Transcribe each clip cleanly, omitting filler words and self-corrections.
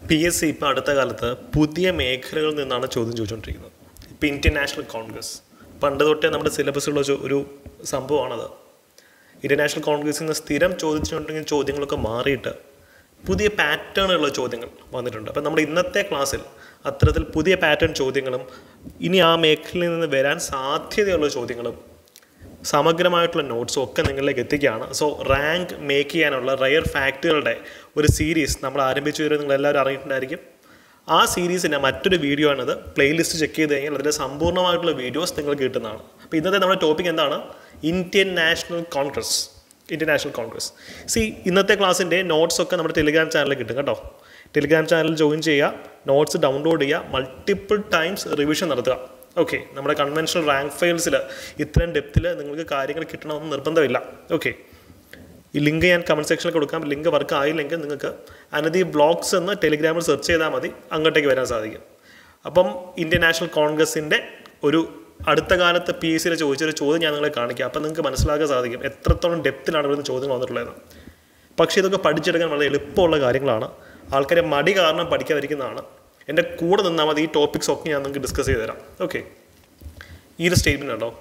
PSC ഇപ്പോൾ അടുത്ത കാലത്ത് പുതിയ മേഖലകളിൽ നിന്നാണ് ചോദ്യം ചോദിച്ചുകൊണ്ടിരിക്കുന്നത്. ഇപ്പോൾ ഇന്ത്യൻ നാഷണൽ കോൺഗ്രസ് പണ്ട് തൊട്ടേ നമ്മുടെ സിലബസിലുള്ള ഒരു സംഭവമാണത്. ഇന്ത്യൻ നാഷണൽ കോൺഗ്രസിൽ നിന്ന് സ്ഥിരം ചോദിച്ചുകൊണ്ടിരിക്കുന്ന ചോദ്യങ്ങളൊക്കെ മാറിയിട്ട് പുതിയ പാറ്റേണുള്ള ചോദ്യങ്ങൾ വന്നിട്ടുണ്ട്. അപ്പം നമ്മുടെ ഇന്നത്തെ ക്ലാസ്സിൽ അത്തരത്തിൽ പുതിയ പാറ്റേൺ ചോദ്യങ്ങളും ഇനി ആ മേഖലയിൽ നിന്ന് വരാൻ സാധ്യതയുള്ള ചോദ്യങ്ങളും സമഗ്രമായിട്ടുള്ള നോട്ട്സും ഒക്കെ നിങ്ങളിലേക്ക് എത്തിക്കുകയാണ്. സോ റാങ്ക് മേക്ക് ചെയ്യാനുള്ള റയർ ഫാക്റ്റുകളുടെ ഒരു സീരീസ് നമ്മൾ ആരംഭിച്ചു തരുന്നത് നിങ്ങളെല്ലാവരും അറിഞ്ഞിട്ടുണ്ടായിരിക്കും. ആ സീരീസിൻ്റെ മറ്റൊരു വീഡിയോ ആണിത്. പ്ലേലിസ്റ്റ് ചെക്ക് ചെയ്ത് കഴിഞ്ഞാൽ അതിൻ്റെ സമ്പൂർണ്ണമായിട്ടുള്ള വീഡിയോസ് നിങ്ങൾക്ക് കിട്ടുന്നതാണ്. അപ്പോൾ ഇന്നത്തെ നമ്മുടെ ടോപ്പിക് എന്താണ്? Indian national congress. ഇന്നത്തെ ക്ലാസ്സിൻ്റെ നോട്ട്സൊക്കെ നമ്മുടെ ടെലിഗ്രാം ചാനലിൽ കിട്ടും കേട്ടോ. ടെലിഗ്രാം ചാനൽ ജോയിൻ ചെയ്യുക, നോട്ട്സ് ഡൗൺലോഡ് ചെയ്യുക, മൾട്ടിപ്പിൾ ടൈംസ് റിവിഷൻ നടത്തുക. ഓക്കെ, നമ്മുടെ കൺവെൻഷണൽ റാങ്ക് ഫയൽസിൽ ഇത്രയും ഡെപ്തിൽ നിങ്ങൾക്ക് കാര്യങ്ങൾ കിട്ടണമെന്ന് നിർബന്ധമില്ല. ഓക്കെ, ഈ ലിങ്ക് ഞാൻ കമൻറ്റ് സെക്ഷനിൽ കൊടുക്കാം. ലിങ്ക് വർക്ക് ആയില്ലെങ്കിൽ നിങ്ങൾക്ക് അനധി ബ്ലോഗ്സ് എന്ന് ടെലിഗ്രാമിൽ സെർച്ച് ചെയ്താൽ മതി, അങ്ങോട്ടേക്ക് വരാൻ സാധിക്കും. അപ്പം ഇന്ത്യൻ നാഷണൽ കോൺഗ്രസിൻ്റെ ഒരു അടുത്ത കാലത്ത് PSCയിൽ ചോദിച്ചൊരു ചോദ്യം ഞാൻ നിങ്ങളെ കാണിക്കാം. അപ്പം നിങ്ങൾക്ക് മനസ്സിലാക്കാൻ സാധിക്കും എത്രത്തോളം ഡെപ്തിലാണ് ഇവിടുന്ന് ചോദ്യങ്ങൾ വന്നിട്ടുള്ളത്. പക്ഷേ ഇതൊക്കെ പഠിച്ചെടുക്കാൻ വളരെ എളുപ്പമുള്ള കാര്യങ്ങളാണ്. ആൾക്കാരെ മടി കാരണം പഠിക്കാതിരിക്കുന്നതാണ്. എൻ്റെ കൂടെ നിന്നാൽ മതി. ഈ ടോപ്പിക്സ് ഒക്കെ ഞാൻ നിങ്ങൾക്ക് ഡിസ്കസ് ചെയ്ത് തരാം. ഓക്കെ, ഈ ഒരു സ്റ്റേറ്റ്മെൻറ്റ് ഉണ്ടോ?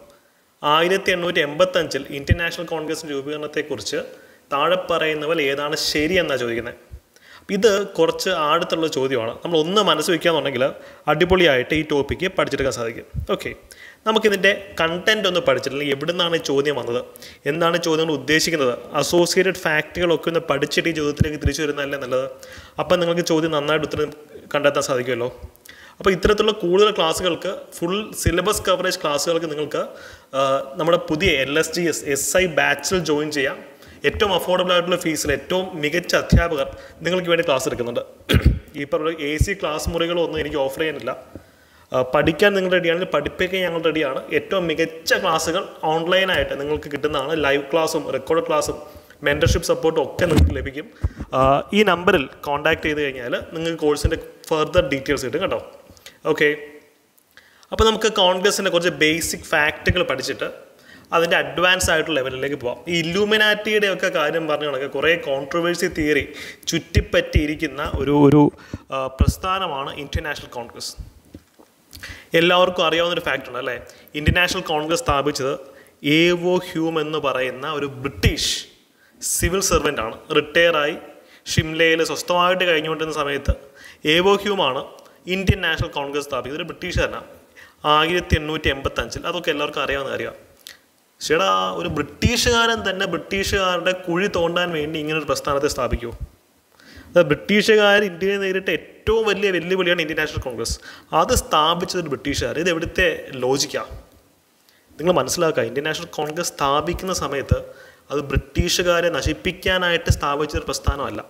1885 ഇന്ത്യൻ നാഷണൽ കോൺഗ്രസിൻ്റെ രൂപീകരണത്തെക്കുറിച്ച് താഴെ പറയുന്നവൽ ഏതാണ് ശരിയെന്നാണ് ചോദിക്കുന്നത്. ഇത് കുറച്ച് ആഴത്തുള്ള ചോദ്യമാണ്. നമ്മൾ ഒന്ന് മനസ്സ് വയ്ക്കുകയെന്നുണ്ടെങ്കിൽ അടിപൊളിയായിട്ട് ഈ ടോപ്പിക്ക് പഠിച്ചെടുക്കാൻ സാധിക്കും. ഓക്കെ, നമുക്കിതിൻ്റെ കണ്ടൻറ്റ് ഒന്ന് പഠിച്ചിട്ടില്ലെങ്കിൽ എവിടെ നിന്നാണ് ഈ ചോദ്യം വന്നത്, എന്താണ് ചോദ്യങ്ങൾ ഉദ്ദേശിക്കുന്നത്, അസോസിയേറ്റഡ് ഫാക്റ്റുകളൊക്കെ ഒന്ന് പഠിച്ചിട്ട് ഈ ചോദ്യത്തിലേക്ക് തിരിച്ചു വരുന്നതല്ലേ നല്ലത്. അപ്പം നിങ്ങൾക്ക് ചോദ്യം നന്നായിട്ട് ഉത്തരം കണ്ടെത്താൻ സാധിക്കുമല്ലോ. അപ്പോൾ ഇത്തരത്തിലുള്ള കൂടുതൽ ക്ലാസ്സുകൾക്ക്, ഫുൾ സിലബസ് കവറേജ് ക്ലാസ്സുകൾക്ക് നിങ്ങൾക്ക് നമ്മുടെ പുതിയ LSGS SI ബാച്ചിൽ ജോയിൻ ചെയ്യാം. ഏറ്റവും അഫോർഡബിൾ ആയിട്ടുള്ള ഫീസിൽ ഏറ്റവും മികച്ച അധ്യാപകർ നിങ്ങൾക്ക് വേണ്ടി ക്ലാസ് എടുക്കുന്നുണ്ട്. ഇപ്പോൾ AC ക്ലാസ് മുറികളൊന്നും എനിക്ക് ഓഫർ ചെയ്യാനില്ല. പഠിക്കാൻ നിങ്ങൾ റെഡിയാണെങ്കിൽ പഠിപ്പിക്കാൻ ഞങ്ങൾ റെഡിയാണ്. ഏറ്റവും മികച്ച ക്ലാസ്സുകൾ ഓൺലൈനായിട്ട് നിങ്ങൾക്ക് കിട്ടുന്നതാണ്. ലൈവ് ക്ലാസ്സും റെക്കോർഡ് ക്ലാസ്സും മെൻറ്റർഷിപ്പ് സപ്പോർട്ടും ഒക്കെ നിങ്ങൾക്ക് ലഭിക്കും. ഈ നമ്പറിൽ കോൺടാക്ട് ചെയ്ത് കഴിഞ്ഞാൽ നിങ്ങൾക്ക് കോഴ്സിൻ്റെ ഫർദർ ഡീറ്റെയിൽസ് കിട്ടും കേട്ടോ. ഓക്കെ, അപ്പോൾ നമുക്ക് കോൺഗ്രസിൻ്റെ കുറച്ച് ബേസിക് ഫാക്റ്റുകൾ പഠിച്ചിട്ട് അതിൻ്റെ അഡ്വാൻസ് ആയിട്ടുള്ള ലെവലിലേക്ക് പോകാം. ഈ ഇല്ലുമിനാറ്റിയുടെ ഒക്കെ കാര്യം പറഞ്ഞു കണക്ക് കുറേ കോൺട്രവേഴ്സി തിയറി ചുറ്റിപ്പറ്റിയിരിക്കുന്ന ഒരു പ്രസ്ഥാനമാണ് ഇന്ത്യൻ നാഷണൽ കോൺഗ്രസ്. എല്ലാവർക്കും അറിയാവുന്നൊരു ഫാക്റ്റ് ഉണ്ട് അല്ലേ? ഇന്ത്യൻ നാഷണൽ കോൺഗ്രസ് സ്ഥാപിച്ചത് A.O. ഹ്യൂം എന്ന് പറയുന്ന ഒരു ബ്രിട്ടീഷ് സിവിൽ സർവൻ്റ് ആണ്. റിട്ടയറായി ഷിംലയിൽ സ്വസ്ഥമായിട്ട് കഴിഞ്ഞുകൊണ്ടിരുന്ന സമയത്ത് A.O. ഹ്യൂമാണ് ഇന്ത്യൻ നാഷണൽ കോൺഗ്രസ് സ്ഥാപിച്ചത്. ഒരു ബ്രിട്ടീഷുകാരനാണ്. 1885. അതൊക്കെ എല്ലാവർക്കും അറിയാവുന്ന കാര്യമാണ്. ചേടാ, ഒരു ബ്രിട്ടീഷുകാരൻ തന്നെ ബ്രിട്ടീഷുകാരുടെ കുഴി തോണ്ടാൻ വേണ്ടി ഇങ്ങനൊരു പ്രസ്ഥാനത്തെ സ്ഥാപിക്കുമോ? അത് ബ്രിട്ടീഷുകാർ ഇന്ത്യയിൽ നേരിട്ട ഏറ്റവും വലിയ വെല്ലുവിളിയാണ് ഇന്ത്യൻ നാഷണൽ കോൺഗ്രസ്. അത് സ്ഥാപിച്ചതൊരു ബ്രിട്ടീഷുകാർ. ഇത് എവിടുത്തെ ലോജിക്കാണ്? നിങ്ങൾ മനസ്സിലാക്കുക, ഇന്ത്യൻ നാഷണൽ കോൺഗ്രസ് സ്ഥാപിക്കുന്ന സമയത്ത് അത് ബ്രിട്ടീഷുകാരെ നശിപ്പിക്കാനായിട്ട് സ്ഥാപിച്ചൊരു പ്രസ്ഥാനമല്ല.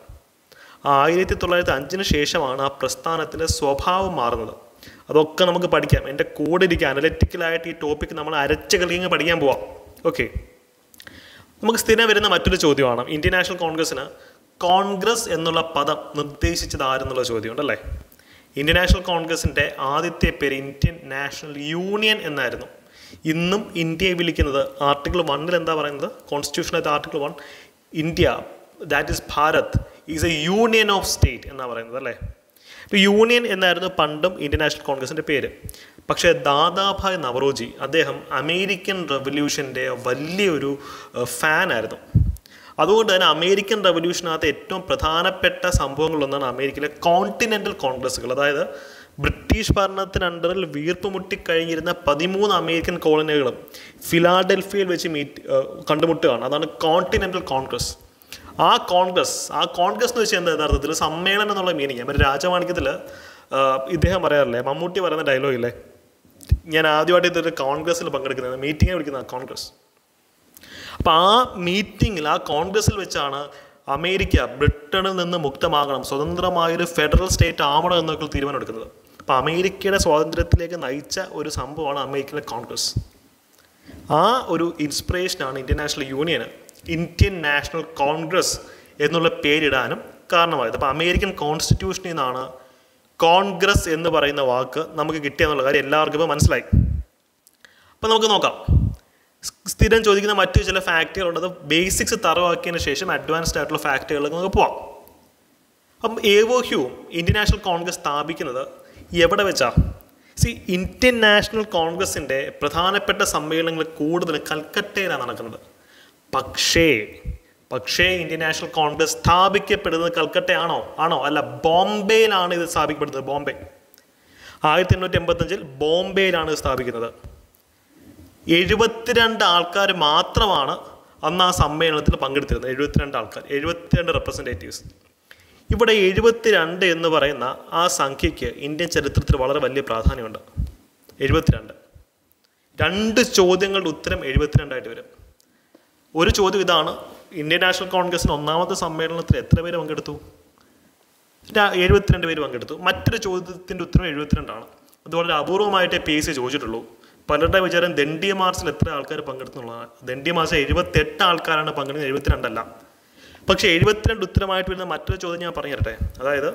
1905 ശേഷമാണ് ആ പ്രസ്ഥാനത്തിൻ്റെ സ്വഭാവം മാറുന്നത്. അതൊക്കെ നമുക്ക് പഠിക്കാം. എൻ്റെ കൂടെ ഇരിക്കുക. അനലറ്റിക്കലായിട്ട് ഈ ടോപ്പിക്ക് നമ്മൾ അരച്ച് കളിങ്ങ് പഠിക്കാൻ പോവാം. ഓക്കെ, നമുക്ക് സ്ഥിരം വരുന്ന മറ്റൊരു ചോദ്യമാണ് ഇന്ത്യൻ നാഷണൽ കോൺഗ്രസ്സിന് കോൺഗ്രസ് എന്നുള്ള പദം നിർദ്ദേശിച്ചത് ആരെന്നുള്ള ചോദ്യമുണ്ടല്ലേ. ഇന്ത്യൻ നാഷണൽ കോൺഗ്രസിൻ്റെ ആദ്യത്തെ പേര് ഇന്ത്യൻ നാഷണൽ യൂണിയൻ എന്നായിരുന്നു. ഇന്നും ഇന്ത്യയെ വിളിക്കുന്നത് ആർട്ടിക്കിൾ 1 എന്താ പറയുന്നത്? കോൺസ്റ്റിറ്റ്യൂഷനകത്ത് article 1 India, that is Bharat, is a union of state എന്നാണ് പറയുന്നത് അല്ലേ. ഇപ്പോൾ യൂണിയൻ എന്നായിരുന്നു പണ്ടും ഇന്ത്യൻ നാഷണൽ കോൺഗ്രസിൻ്റെ പേര്. പക്ഷേ ദാദാഭായ് നവറോജി അദ്ദേഹം അമേരിക്കൻ റവല്യൂഷൻ്റെ വലിയൊരു ഫാനായിരുന്നു. അതുകൊണ്ട് തന്നെ അമേരിക്കൻ റവല്യൂഷനകത്ത് ഏറ്റവും പ്രധാനപ്പെട്ട സംഭവങ്ങളൊന്നാണ് അമേരിക്കയിലെ കോണ്ടിനെൻ്റൽ കോൺഗ്രസ്സുകൾ. അതായത് ബ്രിട്ടീഷ് ഭരണത്തിന് അണ്ടറിൽ വീർപ്പ് മുട്ടിക്കഴിഞ്ഞിരുന്ന 13 അമേരിക്കൻ കോളനികളും ഫിലാഡൽഫിയയിൽ വെച്ച് കണ്ടുമുട്ടുകയാണ്. അതാണ് കോണ്ടിനെൻ്റൽ കോൺഗ്രസ്. ആ കോൺഗ്രസ് എന്ന് വെച്ചാൽ എന്താ യഥാർത്ഥത്തിൽ സമ്മേളനം എന്നുള്ള മീനിങ്. മറ്റേ രാജമാണിക്യത്തിൽ ഇദ്ദേഹം പറയാറില്ലേ, മമ്മൂട്ടി പറയുന്ന ഡയലോഗില്ലേ, ഞാൻ ആദ്യമായിട്ട് ഇതൊരു കോൺഗ്രസ്സിൽ പങ്കെടുക്കുന്നത്, മീറ്റിംഗെ വിളിക്കുന്ന കോൺഗ്രസ്. അപ്പോൾ ആ മീറ്റിങ്ങിൽ, ആ കോൺഗ്രസ്സിൽ വെച്ചാണ് അമേരിക്ക ബ്രിട്ടനിൽ നിന്ന് മുക്തമാകണം, സ്വതന്ത്രമായൊരു ഫെഡറൽ സ്റ്റേറ്റ് ആവണം എന്നൊക്കെ തീരുമാനം എടുക്കുന്നത്. അപ്പോൾ അമേരിക്കയുടെ സ്വാതന്ത്ര്യത്തിലേക്ക് നയിച്ച ഒരു സംഭവമാണ് അമേരിക്കയിലെ കോൺഗ്രസ്. ആ ഒരു ഇൻസ്പിറേഷനാണ് ഇന്ത്യൻ നാഷണൽ യൂണിയന് ഇന്ത്യൻ നാഷണൽ കോൺഗ്രസ് എന്നുള്ള പേരിടാനും കാരണമായത്. അപ്പോൾ അമേരിക്കൻ കോൺസ്റ്റിറ്റ്യൂഷനിൽ നിന്നാണ് കോൺഗ്രസ് എന്ന് പറയുന്ന വാക്ക് നമുക്ക് കിട്ടിയെന്നുള്ള കാര്യം എല്ലാവർക്കും ഇപ്പോൾ മനസ്സിലായി. അപ്പോൾ നമുക്ക് നോക്കാം. സ്ഥിരം ചോദിക്കുന്ന മറ്റു ചില ഫാക്റ്റുകളുണ്ട്. അത് ബേസിക്സ് തറവാക്കിയതിന് ശേഷം അഡ്വാൻസ്ഡ് ആയിട്ടുള്ള ഫാക്റ്റുകളിലേക്ക് നമുക്ക് പോവാം. അപ്പം A O Hume Indian national Congress സ്ഥാപിക്കുന്നത് എവിടെ വെച്ചാ? ഇന്ത്യൻ നാഷണൽ കോൺഗ്രസിൻ്റെ പ്രധാനപ്പെട്ട സമ്മേളനങ്ങൾ കൂടുതലും കൽക്കട്ടയിലാണ് നടക്കുന്നത്. പക്ഷേ ഇന്ത്യൻ നാഷണൽ കോൺഗ്രസ് സ്ഥാപിക്കപ്പെടുന്നത് കൽക്കട്ടയാണോ? അല്ല, ബോംബെയിലാണ് ഇത് സ്ഥാപിക്കപ്പെടുന്നത്. 1885 ബോംബെയിലാണ് ഇത് സ്ഥാപിക്കുന്നത്. 72 ആൾക്കാർ മാത്രമാണ് അന്ന് ആ സമ്മേളനത്തിൽ പങ്കെടുത്തിരുന്നത്. 72 ആൾക്കാർ, 72 റെപ്രസെൻറ്റേറ്റീവ്സ്. ഇവിടെ 72 എന്ന് പറയുന്ന ആ സംഖ്യയ്ക്ക് ഇന്ത്യൻ ചരിത്രത്തിൽ വളരെ വലിയ പ്രാധാന്യമുണ്ട്. 72. 2 ചോദ്യങ്ങളുടെ ഉത്തരം 72 വരും. ഒരു ചോദ്യം ഇതാണ്: ഇന്ത്യൻ നാഷണൽ കോൺഗ്രസിന് ഒന്നാമത്തെ സമ്മേളനത്തിൽ എത്ര പേര് പങ്കെടുത്തു? 72 പേര് പങ്കെടുത്തു. മറ്റൊരു ചോദ്യത്തിൻ്റെ ഉത്തരം 72 ആണ്. അത് വളരെ അപൂർവമായിട്ടേ PSC ചോദിച്ചിട്ടുള്ളൂ. പലരുടെ വിചാരം ദണ്ഡിയ മാർച്ചിൽ എത്ര ആൾക്കാർ പങ്കെടുത്തുള്ളതാണ്. ദണ്ഡിയ മാർച്ചിൽ 78 ആൾക്കാരാണ് പങ്കെടുക്കുന്നത്, 72 അല്ല. പക്ഷേ 72 ഉത്തരമായിട്ട് വരുന്ന മറ്റൊരു ചോദ്യം ഞാൻ പറഞ്ഞു തരട്ടെ. അതായത്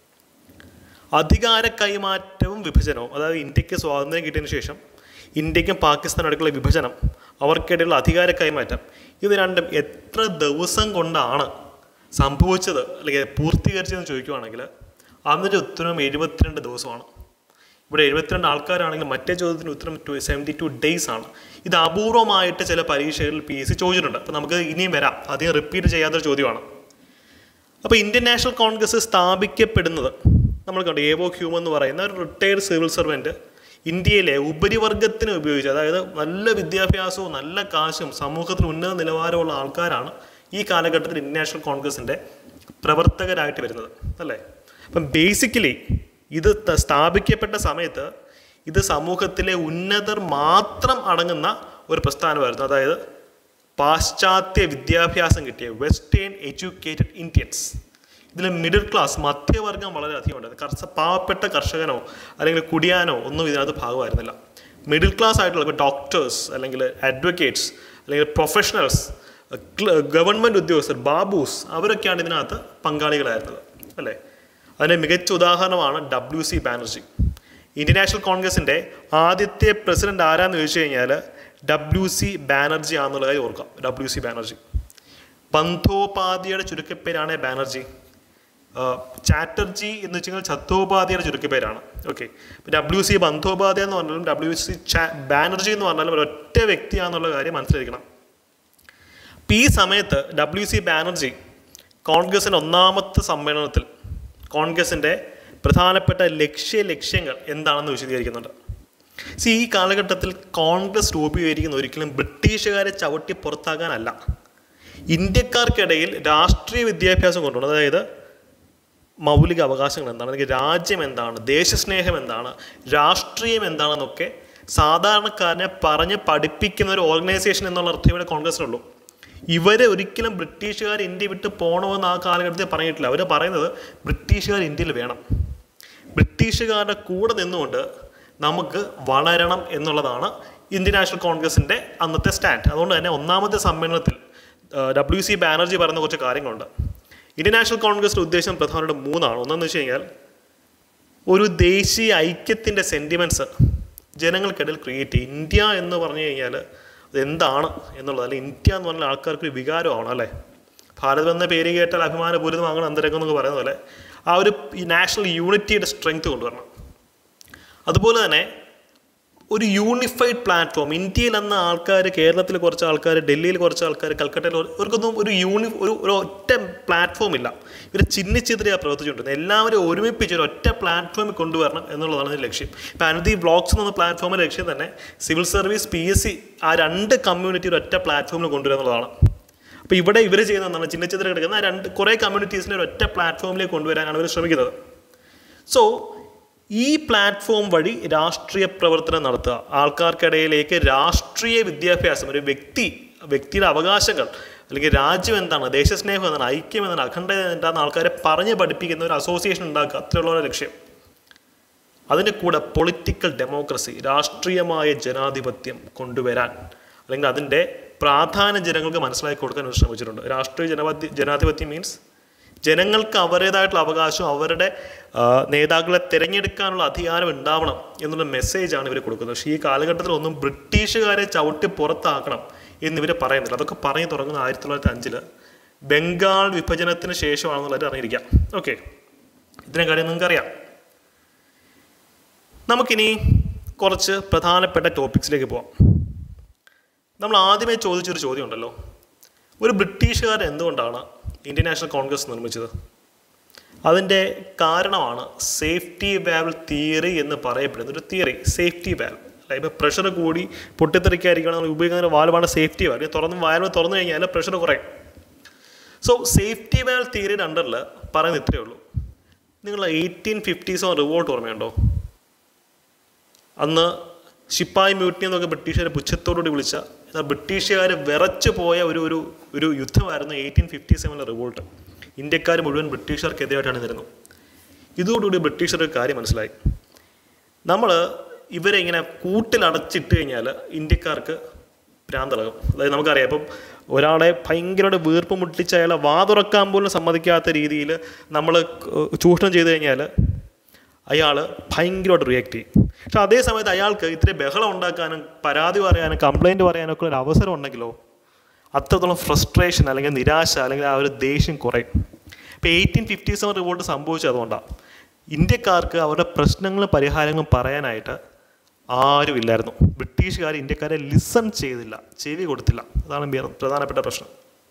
അധികാര കൈമാറ്റവും വിഭജനവും, അതായത് ഇന്ത്യക്ക് സ്വാതന്ത്ര്യം കിട്ടിയതിന് ശേഷം ഇന്ത്യക്കും പാകിസ്ഥാനും ഇടയ്ക്കുള്ള വിഭജനം, അവർക്കിടയിലുള്ള അധികാര കൈമാറ്റം, ഇത് രണ്ടും എത്ര ദിവസം കൊണ്ടാണ് സംഭവിച്ചത് അല്ലെങ്കിൽ പൂർത്തീകരിച്ചതെന്ന് ചോദിക്കുകയാണെങ്കിൽ അതിൻ്റെ ഉത്തരം 72 ദിവസമാണ്. ഇവിടെ 72 ആൾക്കാരാണെങ്കിൽ മറ്റേ ചോദ്യത്തിന് ഉത്തരം 72 ഡേയ്സ് ആണ്. ഇത് അപൂർവമായിട്ട് ചില പരീക്ഷകളിൽ PSC ചോദിച്ചിട്ടുണ്ട്. അപ്പോൾ നമുക്ക് ഇനിയും വരാം, അധികം റിപ്പീറ്റ് ചെയ്യാത്തൊരു ചോദ്യമാണ്. അപ്പോൾ ഇന്ത്യൻ നാഷണൽ കോൺഗ്രസ് സ്ഥാപിക്കപ്പെടുന്നത് നമ്മൾ കണ്ടു. ഏവോ ഹ്യൂം എന്ന് പറയുന്ന ഒരു റിട്ടയർഡ് സിവിൽ സർവൻറ്റ് ഇന്ത്യയിലെ ഉപരിവർഗത്തിന് ഉപയോഗിച്ച്, അതായത് നല്ല വിദ്യാഭ്യാസവും നല്ല കാശും സമൂഹത്തിൽ ഉന്നത നിലവാരമുള്ള ആൾക്കാരാണ് ഈ കാലഘട്ടത്തിൽ ഇന്ത്യൻ നാഷണൽ കോൺഗ്രസിൻ്റെ പ്രവർത്തകരായിട്ട് വരുന്നത്, അല്ലേ? അപ്പം ബേസിക്കലി ഇത് സ്ഥാപിക്കപ്പെട്ട സമയത്ത് ഇത് സമൂഹത്തിലെ ഉന്നതർ മാത്രം അടങ്ങുന്ന ഒരു പ്രസ്ഥാനമായിരുന്നു. അതായത് പാശ്ചാത്യ വിദ്യാഭ്യാസം കിട്ടിയ വെസ്റ്റേൺ എഡ്യൂക്കേറ്റഡ് ഇന്ത്യൻസ്. ഇതിൽ മിഡിൽ ക്ലാസ്, മധ്യവർഗം വളരെയധികം ഉണ്ട്. പാവപ്പെട്ട കർഷകനോ അല്ലെങ്കിൽ കുടിയാനോ ഒന്നും ഇതിനകത്ത് ഭാഗമായിരുന്നില്ല. മിഡിൽ ക്ലാസ് ആയിട്ടുള്ള ഇപ്പോൾ ഡോക്ടേഴ്സ് അല്ലെങ്കിൽ അഡ്വക്കേറ്റ്സ് അല്ലെങ്കിൽ പ്രൊഫഷണൽസ്, ഗവൺമെൻറ് ഉദ്യോഗസ്ഥർ, ബാബൂസ്, അവരൊക്കെയാണ് ഇതിനകത്ത് പങ്കാളികളായിരുന്നത്, അല്ലേ? അതിൻ്റെ മികച്ച ഉദാഹരണമാണ് WC ബാനർജി. ഇന്ത്യൻ നാഷണൽ കോൺഗ്രസിൻ്റെ ആദ്യത്തെ പ്രസിഡന്റ് ആരാന്ന് ചോദിച്ചു കഴിഞ്ഞാൽ WC ബാനർജി ആണെന്നുള്ള കാര്യം ഓർക്കാം. WC ബാനർജി. ബന്ധോപാധ്യായുടെ ചുരുക്കപ്പേരാണ് ബാനർജി. ചാറ്റർജി എന്ന് വെച്ച് കഴിഞ്ഞാൽ ചത്തോപാധ്യായുടെ ചുരുക്കപ്പേരാണ്. ഓക്കെ, WC ബന്ധോപാധ്യായ എന്ന് പറഞ്ഞാലും WC ബാനർജി എന്ന് പറഞ്ഞാലും ഒരൊറ്റ വ്യക്തിയാണെന്നുള്ള കാര്യം മനസ്സിലാക്കണം. ഈ സമയത്ത് WC ബാനർജി കോൺഗ്രസിൻ്റെ ഒന്നാമത്തെ സമ്മേളനത്തിൽ കോൺഗ്രസിൻ്റെ പ്രധാനപ്പെട്ട ലക്ഷ്യങ്ങൾ എന്താണെന്ന് വിശദീകരിക്കുന്നുണ്ട്. ഈ കാലഘട്ടത്തിൽ കോൺഗ്രസ് രൂപീകരിക്കുന്ന ഒരിക്കലും ബ്രിട്ടീഷുകാരെ ചവിട്ടി പുറത്താക്കാനല്ല, ഇന്ത്യക്കാർക്കിടയിൽ രാഷ്ട്രീയ വിദ്യാഭ്യാസം കൊണ്ടുപോകണം. അതായത് മൗലിക അവകാശങ്ങൾ എന്താണ്, അല്ലെങ്കിൽ രാജ്യം എന്താണ്, ദേശസ്നേഹം എന്താണ്, രാഷ്ട്രീയം എന്താണെന്നൊക്കെ സാധാരണക്കാരനെ പറഞ്ഞ് പഠിപ്പിക്കുന്ന ഒരു ഓർഗനൈസേഷൻ എന്നുള്ള അർത്ഥം ഇവിടെ കോൺഗ്രസിനുള്ളൂ. ഇവരെ ഒരിക്കലും ബ്രിട്ടീഷുകാർ ഇന്ത്യ വിട്ട് പോകണമെന്ന് ആ കാലഘട്ടത്തിൽ പറഞ്ഞിട്ടില്ല. അവർ പറയുന്നത് ബ്രിട്ടീഷുകാർ ഇന്ത്യയിൽ വേണം, ബ്രിട്ടീഷുകാരുടെ കൂടെ നിന്നുകൊണ്ട് നമുക്ക് വളരണം എന്നുള്ളതാണ് ഇന്ത്യൻ നാഷണൽ കോൺഗ്രസിൻ്റെ അന്നത്തെ സ്റ്റാൻഡ്. അതുകൊണ്ട് തന്നെ ഒന്നാമത്തെ സമ്മേളനത്തിൽ WC ബാനർജി പറയുന്ന കുറച്ച് കാര്യങ്ങളുണ്ട്. ഇന്ത്യൻ നാഷണൽ കോൺഗ്രസിൻ്റെ ഉദ്ദേശം പ്രധാനമായിട്ട് 3 ഒന്നെന്ന് വെച്ച് കഴിഞ്ഞാൽ ഒരു ദേശീയ ഐക്യത്തിൻ്റെ സെൻറ്റിമെൻറ്റ്സ് ജനങ്ങൾക്കിടയിൽ ക്രിയേറ്റ് ചെയ്യും. ഇന്ത്യ എന്ന് പറഞ്ഞു കഴിഞ്ഞാൽ അതെന്താണ് എന്നുള്ളത്, അല്ലെങ്കിൽ ഇന്ത്യ എന്ന് പറഞ്ഞാൽ ആൾക്കാർക്കൊരു വികാരമാണ്, അല്ലേ? ഭാരതം എന്ന പേര് കേട്ടാൽ അഭിമാനപൂരിതമാകണം അന്തരംഗം എന്നൊക്കെ പറയുന്ന പോലെ ആ ഒരു നാഷണൽ യൂണിറ്റിയുടെ സ്ട്രെങ്ത് കൊണ്ടുവരണം. അതുപോലെ തന്നെ ഒരു യൂണിഫൈഡ് പ്ലാറ്റ്ഫോം. ഇന്ത്യയിൽ എന്ന ആൾക്കാർ, കേരളത്തിൽ കുറച്ച് ആൾക്കാർ, ഡൽഹിയിൽ കുറച്ച് ആൾക്കാർ, കൽക്കട്ടയിൽ, ഇവർക്കൊന്നും ഒരു ഒറ്റ പ്ലാറ്റ്ഫോം ഇല്ല. ഇവർ ചിഹ്നിച്ചിതരെയാണ് പ്രവർത്തിച്ചുകൊണ്ടിരുന്നത്. എല്ലാവരും ഒരുമിപ്പിച്ച് ഒരു ഒറ്റ പ്ലാറ്റ്ഫോമിൽ കൊണ്ടുവരണം എന്നുള്ളതാണ് ഇതിൻ്റെ ലക്ഷ്യം. ഇപ്പോൾ അനധി വ്ളോഗ്സ് എന്ന പ്ലാറ്റ്ഫോമിൻ്റെ ലക്ഷ്യം തന്നെ സിവിൽ സർവീസ്, PSC ആ 2 കമ്മ്യൂണിറ്റി ഒരു ഒറ്റ പ്ലാറ്റ്ഫോമിൽ കൊണ്ടുവരിക എന്നുള്ളതാണ്. അപ്പോൾ ഇവിടെ ഇവർ ചെയ്യുന്ന എന്താണ്, ചിഹ്നിച്ചിതര കിടക്കുന്ന കുറേ കമ്മ്യൂണിറ്റീസിനെ ഒരു ഒറ്റ പ്ലാറ്റ്ഫോമിലേക്ക് കൊണ്ടുവരാനാണ് ഇവർ ശ്രമിക്കുന്നത്. സോ ഈ പ്ലാറ്റ്ഫോം വഴി രാഷ്ട്രീയ പ്രവർത്തനം നടത്തുക, ആൾക്കാർക്കിടയിലേക്ക് രാഷ്ട്രീയ വിദ്യാഭ്യാസം, ഒരു വ്യക്തിയുടെ അവകാശങ്ങൾ, അല്ലെങ്കിൽ രാജ്യം എന്താണ്, ദേശസ്നേഹം എന്താണ്, ഐക്യം എന്താണ്, അഖണ്ഡത എന്താണെന്ന് ആൾക്കാരെ പറഞ്ഞ് പഠിപ്പിക്കുന്ന ഒരു അസോസിയേഷൻ ഉണ്ടാക്കുക, അത്രയുള്ള ലക്ഷ്യം. അതിൻ്റെ കൂടെ പൊളിറ്റിക്കൽ ഡെമോക്രസി, രാഷ്ട്രീയമായ ജനാധിപത്യം കൊണ്ടുവരാൻ, അല്ലെങ്കിൽ അതിൻ്റെ പ്രാധാന്യം ജനങ്ങൾക്ക് മനസ്സിലാക്കി കൊടുക്കാൻ അവർ ശ്രമിച്ചിട്ടുണ്ട്. രാഷ്ട്രീയ ജനാധിപത്യം മീൻസ് ജനങ്ങൾക്ക് അവരുടേതായിട്ടുള്ള അവകാശവും അവരുടെ നേതാക്കളെ തിരഞ്ഞെടുക്കാനുള്ള അധികാരം ഉണ്ടാവണം എന്നുള്ള മെസ്സേജാണ് ഇവർ കൊടുക്കുന്നത്. പക്ഷേ ഈ കാലഘട്ടത്തിലൊന്നും ബ്രിട്ടീഷുകാരെ ചവിട്ടി പുറത്താക്കണം എന്നിവർ പറയുന്നില്ല. അതൊക്കെ പറഞ്ഞു തുടങ്ങുന്ന 1905 ബംഗാൾ വിഭജനത്തിന് ശേഷമാണെന്നുള്ളത് അറിഞ്ഞിരിക്കാം. ഓക്കെ, ഇതിനെ കാര്യം നിങ്ങൾക്കറിയാം. നമുക്കിനി കുറച്ച് പ്രധാനപ്പെട്ട ടോപ്പിക്സിലേക്ക് പോവാം. നമ്മൾ ആദ്യമേ ചോദിച്ചൊരു ചോദ്യം ഉണ്ടല്ലോ, ഒരു ബ്രിട്ടീഷുകാർ എന്തുകൊണ്ടാണ് ഇന്ത്യൻ നാഷണൽ കോൺഗ്രസ് നിർമ്മിച്ചത്? അതിൻ്റെ കാരണമാണ് സേഫ്റ്റി വാൽവ് തിയറി എന്ന് പറയപ്പെടുന്ന ഒരു തിയറി. സേഫ്റ്റി വാൽവ് അല്ല, ഇപ്പോൾ പ്രഷർ കൂടി പൊട്ടിത്തെറിക്കാതിരിക്കണം നമ്മൾ ഉപയോഗിക്കുന്ന വാൽവാണ് സേഫ്റ്റി വാൽവ്. വാൽവ് തുറന്നു കഴിഞ്ഞാൽ പ്രഷർ കുറയും. സോ സേഫ്റ്റി വാൽവ് തിയറിയുടെ അണ്ടറിൽ പറയുന്നത് ഇത്രയേ ഉള്ളൂ. നിങ്ങൾ 1857 റിവോൾട്ട് ഓർമ്മയുണ്ടോ? അന്ന് ശിപ്പായി മ്യൂട്ടിനി എന്നൊക്കെ ബ്രിട്ടീഷുകാർ പുച്ഛത്തോടുകൂടി വിളിച്ച, എന്നാൽ ബ്രിട്ടീഷുകാർ വിറച്ചു പോയ ഒരു യുദ്ധമായിരുന്നു 1857 റിവോൾട്ട്. ഇന്ത്യക്കാർ മുഴുവൻ ബ്രിട്ടീഷുകാർക്കെതിരായിട്ടാണ് നിന്നിരുന്നു. ഇതോടുകൂടി ബ്രിട്ടീഷുകാർ ഒരു കാര്യം മനസ്സിലായി, നമ്മൾ ഇവരെ ഇങ്ങനെ കൂട്ടിലടച്ചിട്ട് കഴിഞ്ഞാൽ ഇന്ത്യക്കാർക്ക് ഭ്രാന്തളകും. അതായത് നമുക്കറിയാം, ഇപ്പം ഒരാളെ ഭയങ്കരമായിട്ട് വീർപ്പ് മുട്ടിച്ച് അയാളെ വാതുറക്കാൻ പോലും സമ്മതിക്കാത്ത രീതിയിൽ നമ്മൾ ചൂഷണം ചെയ്ത് കഴിഞ്ഞാൽ അയാൾ ഭയങ്കരമായിട്ട് റിയാക്ട് ചെയ്യും. പക്ഷെ അതേ സമയത്ത് അയാൾക്ക് ഇത്രയും ബഹളം ഉണ്ടാക്കാനും പരാതി പറയാനും കംപ്ലൈൻറ്റ് പറയാനൊക്കെ ഒരു അവസരം ഉണ്ടെങ്കിലോ അത്രത്തോളം ഫ്രസ്ട്രേഷൻ അല്ലെങ്കിൽ നിരാശ അല്ലെങ്കിൽ ആ ഒരു ദേഷ്യം കുറയും. ഇപ്പോൾ 1857 റിവോൾട്ട് സംഭവിച്ചത് അതുകൊണ്ടാണ്. ഇന്ത്യക്കാർക്ക് അവരുടെ പ്രശ്നങ്ങളും പരിഹാരങ്ങളും പറയാനായിട്ട് ആരുമില്ലായിരുന്നു. ബ്രിട്ടീഷുകാർ ഇന്ത്യക്കാരെ ലിസൺ ചെയ്തില്ല, ചെവി കൊടുത്തില്ല. അതാണ് പ്രധാനപ്പെട്ട പ്രശ്നം.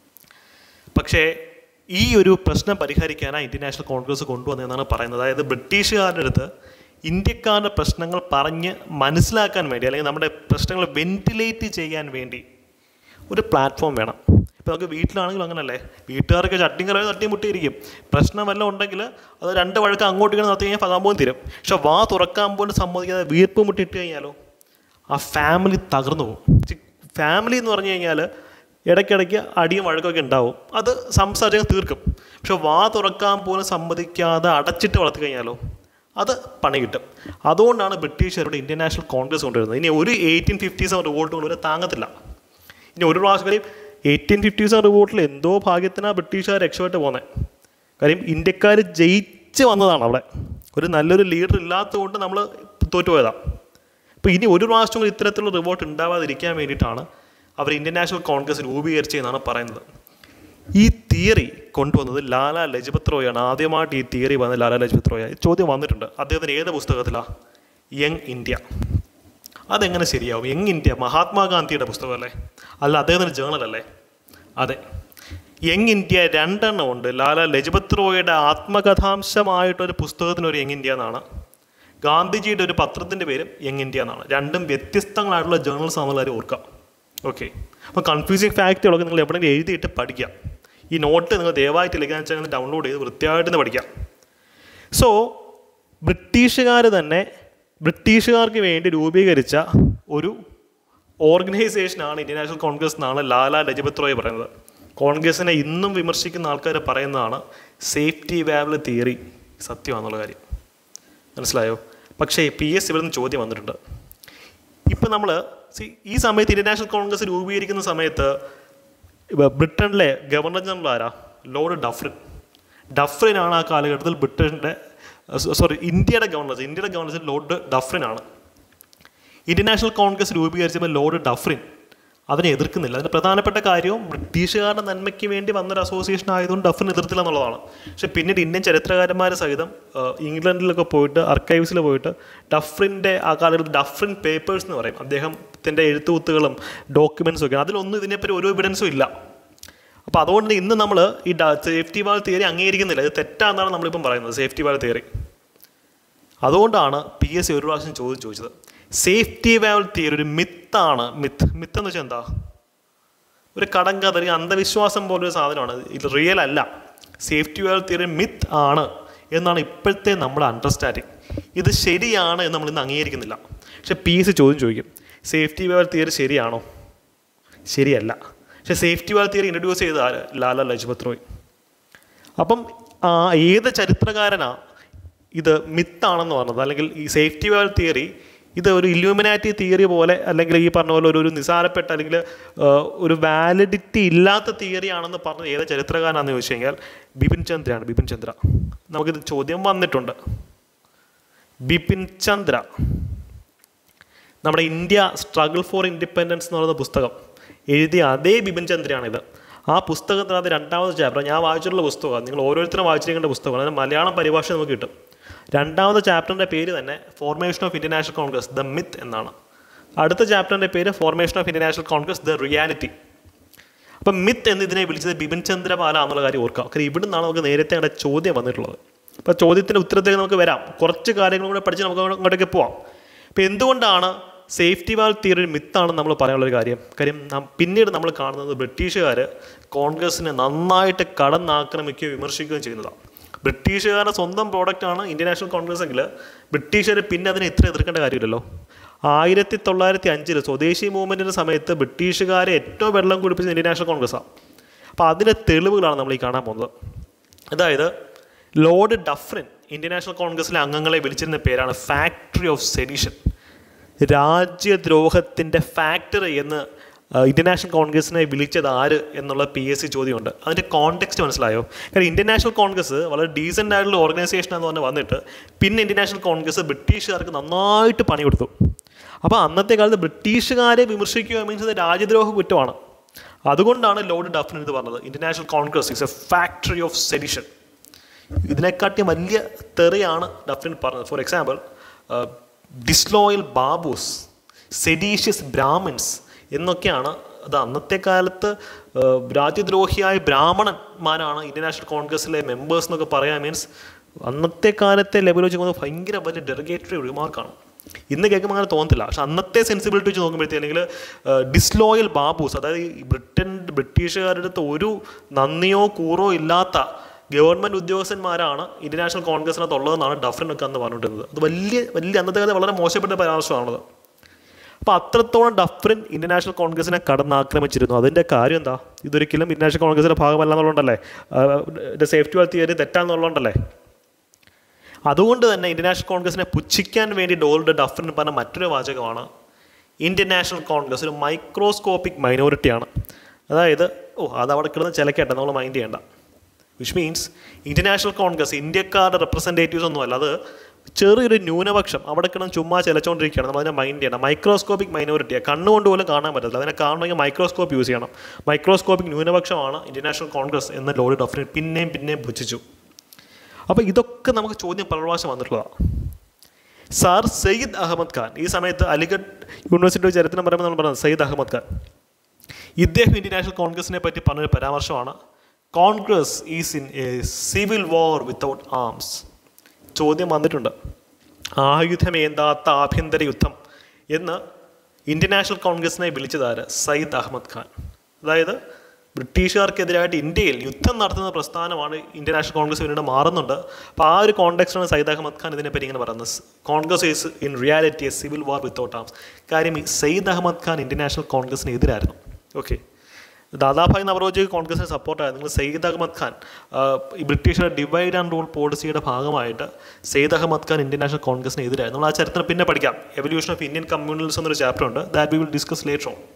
പക്ഷേ ഈ ഒരു പ്രശ്നം പരിഹരിക്കാനാണ് ഇന്ത്യൻ നാഷണൽ കോൺഗ്രസ് കൊണ്ടുവന്നതെന്നാണ് പറയുന്നത്. അതായത് ബ്രിട്ടീഷുകാരുടെ അടുത്ത് ഇന്ത്യക്കാരുടെ പ്രശ്നങ്ങൾ പറഞ്ഞ് മനസ്സിലാക്കാൻ വേണ്ടി, അല്ലെങ്കിൽ നമ്മുടെ പ്രശ്നങ്ങൾ വെന്റിലേറ്റ് ചെയ്യാൻ വേണ്ടി ഒരു പ്ലാറ്റ്ഫോം വേണം. ഇപ്പോൾ നമുക്ക് വീട്ടിലാണെങ്കിലും അങ്ങനല്ലേ, വീട്ടുകാർക്ക് ചട്ടിയും കറിയും തട്ടിയും മുട്ടിയിരിക്കും. പ്രശ്നം വല്ലതും ഉണ്ടെങ്കിൽ അത് രണ്ട് വഴക്ക് അങ്ങോട്ട് ഇങ്ങനെ നടത്തി കഴിഞ്ഞാൽ സംഭവം തീരും. പക്ഷെ വാ തുറക്കാൻ പോലും സമ്മതിക്കാതെ വീർപ്പ് മുട്ടിയിട്ട് കഴിഞ്ഞാലോ ആ ഫാമിലി തകർന്നു പോകും. ഫാമിലി എന്ന് പറഞ്ഞു കഴിഞ്ഞാൽ ഇടയ്ക്കിടയ്ക്ക് അടിയും വഴക്കൊക്കെ ഉണ്ടാവും, അത് സംസാരിച്ച് തീർക്കും. പക്ഷെ വാ തുറക്കാൻ പോലും സമ്മതിക്കാതെ അടച്ചിട്ട് വളർത്തി കഴിഞ്ഞാലോ അത് പണി കിട്ടും. അതുകൊണ്ടാണ് ബ്രിട്ടീഷുകാരുടെ ഇന്ത്യൻ നാഷണൽ കോൺഗ്രസ് കൊണ്ടുവരുന്നത്. ഇനി ഒരു 1857 റിവോൾട്ട് കൊണ്ടുവരെ താങ്ങത്തില്ല. ഇനി ഒരു പ്രാവശ്യം 1857 റിവോൾട്ടിൽ എന്തോ ഭാഗ്യത്തിനാണ് ബ്രിട്ടീഷുകാർ രക്ഷപ്പെട്ട് പോകുന്നത്. കാര്യം ഇന്ത്യക്കാർ ജയിച്ച് വന്നതാണ്. അവിടെ ഒരു നല്ലൊരു ലീഡർ ഇല്ലാത്തതുകൊണ്ട് നമ്മൾ തോറ്റുപോയതാണ്. അപ്പോൾ ഇനി ഒരു പ്രാവശ്യം കൂടി ഇത്തരത്തിലുള്ള റിവോൾട്ട് ഉണ്ടാവാതിരിക്കാൻ വേണ്ടിയിട്ടാണ് അവർ ഇന്ത്യൻ നാഷണൽ കോൺഗ്രസ് രൂപീകരിച്ചതെന്നാണ് പറയുന്നത്. ഈ തിയറി കൊണ്ടുവന്നത് ലാലാ ലജ്പത് റോയാണ്. ആദ്യമായിട്ട് ഈ തിയറി വന്നത് ലാലാ ലജ്പത് റോയാണ്. ചോദ്യം വന്നിട്ടുണ്ട്, അദ്ദേഹത്തിന് ഏത് പുസ്തകത്തിലാണ്? Young India. അതെങ്ങനെ ശരിയാവും? യങ് ഇന്ത്യ മഹാത്മാഗാന്ധിയുടെ പുസ്തകമല്ലേ, അല്ല അദ്ദേഹത്തിൻ്റെ ജേണലല്ലേ? അതെ, യങ് ഇന്ത്യ 2 എണ്ണം ഉണ്ട്. ലാലാ ലജ്പത് റോയുടെ ആത്മകഥാംശമായിട്ടൊരു പുസ്തകത്തിനൊരു യങ് ഇന്ത്യ എന്നാണ്, ഗാന്ധിജിയുടെ ഒരു പത്രത്തിൻ്റെ പേരും യങ് ഇന്ത്യ എന്നാണ്. രണ്ടും വ്യത്യസ്തങ്ങളായിട്ടുള്ള ജേണൽസ് ആണെന്നുള്ള കാര്യം ഓർക്കാം. ഓക്കെ, അപ്പോൾ കൺഫ്യൂസിങ് ഫാക്റ്റുകളൊക്കെ നിങ്ങൾ എവിടെയെങ്കിലും എഴുതിയിട്ട് പഠിക്കാം. ഈ നോട്ട് നിങ്ങൾ ദയവായിട്ട് ഇല്ലെങ്കിൽ വെച്ചാൽ ഡൗൺലോഡ് ചെയ്ത് വൃത്തിയായിട്ട് പഠിക്കാം. സോ ബ്രിട്ടീഷുകാർക്ക് വേണ്ടി രൂപീകരിച്ച ഒരു ഓർഗനൈസേഷനാണ് ഇന്ത്യൻ നാഷണൽ കോൺഗ്രസ് എന്നാണ് ലാലാ ലജ്പത് റോയ് പറയുന്നത്. കോൺഗ്രസിനെ ഇന്നും വിമർശിക്കുന്ന ആൾക്കാർ പറയുന്നതാണ് സേഫ്റ്റി വാൽവ് തിയറി സത്യമാണെന്നുള്ള കാര്യം. മനസ്സിലായോ? പക്ഷേ PS ഇവിടെ നിന്ന് ചോദ്യം വന്നിട്ടുണ്ട്. ഇപ്പം നമ്മൾ ഈ സമയത്ത് ഇന്ത്യൻ നാഷണൽ കോൺഗ്രസ് രൂപീകരിക്കുന്ന സമയത്ത് ബ്രിട്ടനിലെ ഗവർണർ ജനറൽ ആരാ? ലോർഡ് ഡഫ്രിനാണ് ആ കാലഘട്ടത്തിൽ ഇന്ത്യയുടെ ഗവർണർ ലോർഡ് ഡഫ്രിനാണ്. ഇന്ത്യൻ നാഷണൽ കോൺഗ്രസ് രൂപീകരിച്ചപ്പോൾ ലോർഡ് ഡഫ്രിൻ അതിനെ എതിർക്കുന്നില്ല. അതിൻ്റെ പ്രധാനപ്പെട്ട കാര്യവും ബ്രിട്ടീഷുകാരുടെ നന്മയ്ക്ക് വേണ്ടി വന്നൊരു അസോസിയേഷൻ ആയതുകൊണ്ട് ഡഫ്രിൻ എതിർത്തില്ല എന്നുള്ളതാണ്. പക്ഷേ പിന്നീട് ഇന്ത്യൻ ചരിത്രകാരന്മാർ സഹിതം ഇംഗ്ലണ്ടിലൊക്കെ പോയിട്ട് ആർക്കൈവ്സിൽ പോയിട്ട് ഡഫ്രിൻ്റെ ആ കാലഘട്ടത്തിൽ ഡഫ്രിൻ പേപ്പേഴ്സ് എന്ന് പറയും, അദ്ദേഹത്തിൻ്റെ എഴുത്തുകുത്തുകളും ഡോക്യുമെൻറ്റ്സും ഒക്കെ, അതിലൊന്നും ഇതിനെപ്പറ്റി ഒരു എവിഡൻസും ഇല്ല. അപ്പോൾ അതുകൊണ്ട് ഇന്ന് നമ്മൾ ഈ സേഫ്റ്റി വാൽവ് തിയറി അംഗീകരിക്കുന്നില്ല. ഇത് തെറ്റാണെന്നാണ് നമ്മളിപ്പം പറയുന്നത്, സേഫ്റ്റി വാൽവ് തിയറി. അതുകൊണ്ടാണ് PS ഒരു പ്രാവശ്യം ചോദിച്ചത്, സേഫ്റ്റി വാൽവ് തിയറി ഒരു മിത്താണ്. മിത്ത് എന്ന് വെച്ചാൽ എന്താ? ഒരു കടങ്കഥ, അല്ലെങ്കിൽ അന്ധവിശ്വാസം പോലൊരു സാധനമാണ്. ഇത് റിയൽ അല്ല. സേഫ്റ്റി വാൽവ് തിയറി മിത്ത് ആണ് എന്നാണ് ഇപ്പോഴത്തെ നമ്മുടെ അണ്ടർസ്റ്റാൻഡിങ്. ഇത് ശരിയാണ് എന്ന് നമ്മൾ ഇന്ന് അംഗീകരിക്കുന്നില്ല. പക്ഷേ PS ചോദിക്കും, സേഫ്റ്റി വാൽവ് തിയറി ശരിയാണോ? ശരിയല്ല. പക്ഷേ സേഫ്റ്റി വാൽവ് തിയറി ഇൻട്രൊഡ്യൂസ് ചെയ്ത ലാലാ ലജ്പത് റോയ്. അപ്പം ഏത് ചരിത്രകാരനാണ് ഇത് മിത്താണെന്ന് പറഞ്ഞത്? അല്ലെങ്കിൽ ഈ സേഫ്റ്റി വാൽവ് തിയറി ഇത് ഒരു ഇല്യൂമിനാറ്റി തിയറി പോലെ, അല്ലെങ്കിൽ ഈ പറഞ്ഞ പോലെ ഒരു നിസാരപ്പെട്ട അല്ലെങ്കിൽ ഒരു വാലിഡിറ്റി ഇല്ലാത്ത തിയറി ആണെന്ന് പറഞ്ഞത് ഏത് ചരിത്രകാരനാണെന്ന് ചോദിച്ചു കഴിഞ്ഞാൽ ബിപിൻ ചന്ദ്ര. നമുക്കിത് ചോദ്യം വന്നിട്ടുണ്ട്. ബിപിൻ ചന്ദ്ര നമ്മുടെ ഇന്ത്യ സ്ട്രഗിൾ ഫോർ ഇൻഡിപെൻഡൻസ് എന്ന് പറയുന്ന പുസ്തകം എഴുതിയ അതേ ബിപിൻ ചന്ദ്രയാണിത്. ആ പുസ്തകത്തിനകത്ത് രണ്ടാമത്തെ ചാപ്റ്റർ ഞാൻ വായിച്ചിട്ടുള്ള പുസ്തകമാണ്, നിങ്ങൾ ഓരോരുത്തരും വായിച്ചിരിക്കേണ്ട പുസ്തകമാണ്, അതിന് മലയാളം പരിഭാഷ നമുക്ക് കിട്ടും. രണ്ടാമത്തെ ചാപ്റ്ററിൻ്റെ പേര് തന്നെ formation of Indian national Congress the myth എന്നാണ്. അടുത്ത ചാപ്റ്ററിൻ്റെ പേര് formation of Indian national Congress the reality. അപ്പം മിത്ത് എന്നതിനെ വിളിച്ചത് ബിപിൻ ചന്ദ്രപാല എന്നുള്ള കാര്യം ഓർക്കാം. കാരണം ഇവിടെ നിന്നാണ് നമുക്ക് നേരത്തെ അവിടെ ചോദ്യം വന്നിട്ടുള്ളത്. അപ്പോൾ ചോദ്യത്തിൻ്റെ ഉത്തരത്തേക്ക് നമുക്ക് വരാം, കുറച്ച് കാര്യങ്ങളും കൂടെ പഠിച്ച് നമുക്ക് അങ്ങോട്ടേക്ക് പോവാം. അപ്പോൾ എന്തുകൊണ്ടാണ് സേഫ്റ്റി വാൽവ് തിയറി ഒരു മിത്താണെന്ന് നമ്മൾ പറയാനുള്ളൊരു കാര്യം പിന്നീട് നമ്മൾ കാണുന്നത് ബ്രിട്ടീഷുകാർ കോൺഗ്രസിനെ നന്നായിട്ട് കടന്നാക്രമിക്കുകയും വിമർശിക്കുകയും ചെയ്യുന്നതാണ്. ബ്രിട്ടീഷുകാരുടെ സ്വന്തം പ്രോഡക്റ്റാണ് ഇന്ത്യൻ നാഷണൽ കോൺഗ്രസ് എങ്കിൽ ബ്രിട്ടീഷുകാർ പിന്നെ അതിനെ ഇത്ര എതിർക്കേണ്ട കാര്യമില്ലല്ലോ. 1905 സ്വദേശി മൂവ്മെൻറ്റിൻ്റെ സമയത്ത് ബ്രിട്ടീഷുകാരെ ഏറ്റവും വെള്ളം കുടിപ്പിച്ചത് ഇന്ത്യൻ നാഷണൽ കോൺഗ്രസ്സാണ്. അപ്പോൾ അതിൻ്റെ തെളിവുകളാണ് നമ്മൾ ഈ കാണാൻ പോകുന്നത്. അതായത് ലോർഡ് ഡഫ്രിൻ ഇന്ത്യൻ നാഷണൽ കോൺഗ്രസിലെ അംഗങ്ങളെ വിളിച്ചിരുന്ന പേരാണ് ഫാക്ടറി ഓഫ് സെഡിഷൻ, രാജ്യദ്രോഹത്തിൻ്റെ ഫാക്ടറി എന്ന് ഇന്ത്യൻ നാഷണൽ കോൺഗ്രസിനെ വിളിച്ചത് ആര് എന്നുള്ള PSC ചോദ്യമുണ്ട്. അതിൻ്റെ കോണ്ടെക്സ്റ്റ് മനസ്സിലായോ? കാരണം ഇന്ത്യൻ നാഷണൽ കോൺഗ്രസ് വളരെ ഡീസൻ്റ് ആയിട്ടുള്ള ഓർഗനൈസേഷനാണെന്ന് പറഞ്ഞ് വന്നിട്ട് പിന്നെ ഇന്ത്യൻ നാഷണൽ കോൺഗ്രസ് ബ്രിട്ടീഷുകാർക്ക് നന്നായിട്ട് പണി കൊടുത്തു. അപ്പോൾ അന്നത്തെ കാലത്ത് ബ്രിട്ടീഷുകാരെ വിമർശിക്കുക മീൻസ് രാജ്യദ്രോഹ കുറ്റമാണ്. അതുകൊണ്ടാണ് ലോർഡ് ഡഫ്രിൻ ഇത് പറഞ്ഞത്, Indian national Congress is a factory of sedition. ഇതിനെക്കാട്ടി വലിയ തെറിയാണ് ഡഫ്രിൻ പറഞ്ഞത്. For example, disloyal babus, seditious Brahmins എന്നൊക്കെയാണ്. അത് അന്നത്തെ കാലത്ത് രാജ്യദ്രോഹിയായ ബ്രാഹ്മണന്മാരാണ് ഇന്ത്യൻ നാഷണൽ കോൺഗ്രസിലെ മെമ്പേഴ്സ് എന്നൊക്കെ പറയാൻ മീൻസ് അന്നത്തെ കാലത്തെ ലെവൽ വെച്ച് നോക്കുമ്പോൾ ഭയങ്കര വലിയ ഡെറിഗേറ്ററി റിമാർക്കാണ്. ഇന്ന് കേൾക്കുമ്പോൾ അങ്ങനെ തോന്നത്തില്ല, പക്ഷെ അന്നത്തെ സെൻസിബിലിറ്റി വെച്ച് നോക്കുമ്പോഴത്തേക്ക് അല്ലെങ്കിൽ ഡിസ്ലോയൽ ബാബൂസ്, അതായത് ഈ ബ്രിട്ടീഷുകാരുടെ അടുത്ത് ഒരു നന്ദിയോ കൂറോ ഇല്ലാത്ത ഗവൺമെൻറ് ഉദ്യോഗസ്ഥന്മാരാണ് ഇന്ത്യൻ നാഷണൽ കോൺഗ്രസിനകത്ത് ഉള്ളതെന്നാണ് ഡഫ്രിനൊക്കെ അന്ന് പറഞ്ഞിട്ടുള്ളത്. അത് വലിയ അന്നത്തെ കാലത്ത് വളരെ മോശപ്പെട്ട പരാമർശമാണത്. അപ്പോൾ അത്രത്തോളം ഡഫ്രിൻ ഇന്ത്യൻ നാഷണൽ കോൺഗ്രസിനെ കടന്നാക്രമിച്ചിരുന്നു. അതിൻ്റെ കാര്യം എന്താ? ഇതൊരിക്കലും ഇന്ത്യൻ നാഷണൽ കോൺഗ്രസിൻ്റെ ഭാഗമല്ല എന്നുള്ളതുകൊണ്ടല്ലേ, സേഫ്റ്റി വാൽവ് തിയറി തെറ്റാന്നുള്ളതുകൊണ്ടല്ലേ. അതുകൊണ്ട് തന്നെ ഇന്ത്യൻ നാഷണൽ കോൺഗ്രസിനെ പുച്ഛിക്കാൻ വേണ്ടി ലോർഡ് ഡഫ്രിൻ പറഞ്ഞ മറ്റൊരു വാചകമാണ് ഇന്ത്യൻ നാഷണൽ കോൺഗ്രസ് ഒരു മൈക്രോസ്കോപ്പിക് മൈനോറിറ്റിയാണ്. അതായത് അത് അവിടെ കിടന്ന് ചിലക്കേട്ടെ, നമ്മൾ മൈൻഡ് ചെയ്യേണ്ട. Which means Indian national Congress ഇന്ത്യക്കാരുടെ റെപ്രസെൻറ്റേറ്റീവ്സ് ഒന്നുമല്ല, അത് ചെറിയൊരു ന്യൂനപക്ഷം അവിടെ കിടന്ന് ചുമ്മാ ചിലച്ചുകൊണ്ടിരിക്കുകയാണ്. നമ്മൾ അതിനെ മൈൻഡ് ചെയ്യണം. മൈക്രോസ്കോപ്പിക് മൈനോറിറ്റിയാണ്, കണ്ണുകൊണ്ട് പോലും കാണാൻ പറ്റത്തില്ല. അതിനെ കാണണമെങ്കിൽ മൈക്രോസ്കോപ്പ് യൂസ് ചെയ്യണം. മൈക്രോസ്കോപ്പിക് ന്യൂനപക്ഷമാണ് ഇന്ത്യൻ നാഷണൽ കോൺഗ്രസ് എന്ന് ലോർഡ് ഡഫ്രിൻ പിന്നെയും പുച്ഛിച്ചു. അപ്പോൾ ഇതൊക്കെ നമുക്ക് ചോദ്യം പല പ്രാവശ്യം വന്നിട്ടുള്ളതാണ്. സാർ സയ്യിദ് അഹമ്മദ് ഖാൻ, ഈ സമയത്ത് അലിഗഡ് യൂണിവേഴ്സിറ്റി ചരിത്രം പറയുമ്പോൾ നമ്മൾ പറഞ്ഞത് സയ്യിദ് അഹമ്മദ് ഖാൻ, ഇദ്ദേഹം ഇന്ത്യൻ നാഷണൽ കോൺഗ്രസിനെ പറ്റി പറഞ്ഞൊരു പരാമർശമാണ് Congress is in a civil war without arms. ചോദ്യം വന്നിട്ടുണ്ട്, ആയുധമേന്താത്ത ആഭ്യന്തര യുദ്ധം എന്ന് ഇന്ത്യൻ നാഷണൽ കോൺഗ്രസിനെ വിളിച്ചതാര്? സയ്യിദ് അഹമ്മദ് ഖാൻ. അതായത് ബ്രിട്ടീഷുകാർക്കെതിരായിട്ട് ഇന്ത്യയിൽ യുദ്ധം നടത്തുന്ന പ്രസ്ഥാനമാണ് ഇന്ത്യൻ നാഷണൽ കോൺഗ്രസ് പിന്നീട് മാറുന്നുണ്ട്. അപ്പോൾ ആ ഒരു കോണ്ടെക്സ്റ്റാണ് സയ്യിദ് അഹമ്മദ് ഖാൻ ഇതിനെപ്പറ്റി ഇങ്ങനെ പറയുന്നത്, Congress is in reality a civil war without arms. കാര്യം സയ്യിദ് അഹമ്മദ് ഖാൻ ഇന്ത്യൻ നാഷണൽ കോൺഗ്രസിന് എതിരായിരുന്നു. ഓക്കെ, ദാദാഭായ് നവറോജിക്ക് കോൺഗ്രസിന് സപ്പോർട്ടായിരുന്നു. സയ്യിദ് അഹമ്മദ് ഖാൻ ഈ ബ്രിട്ടീഷുകാരുടെ ഡിവൈഡ് ആൻഡ് റൂൾ പോളിസിയുടെ ഭാഗമായിട്ട് സയ്യിദ് അഹമ്മദ് ഖാൻ ഇന്ത്യൻ നാഷണൽ കോൺഗ്രസിന് എതിരായിരുന്നു. നമ്മൾ ആ ചരിത്രം പിന്നെ പഠിക്കാം. എവല്യൂഷൻ ഓഫ് ഇന്ത്യൻ കമ്മ്യൂണലിസം എന്നൊരു ചാപ്റ്റർ ഉണ്ട്, that we will discuss later on.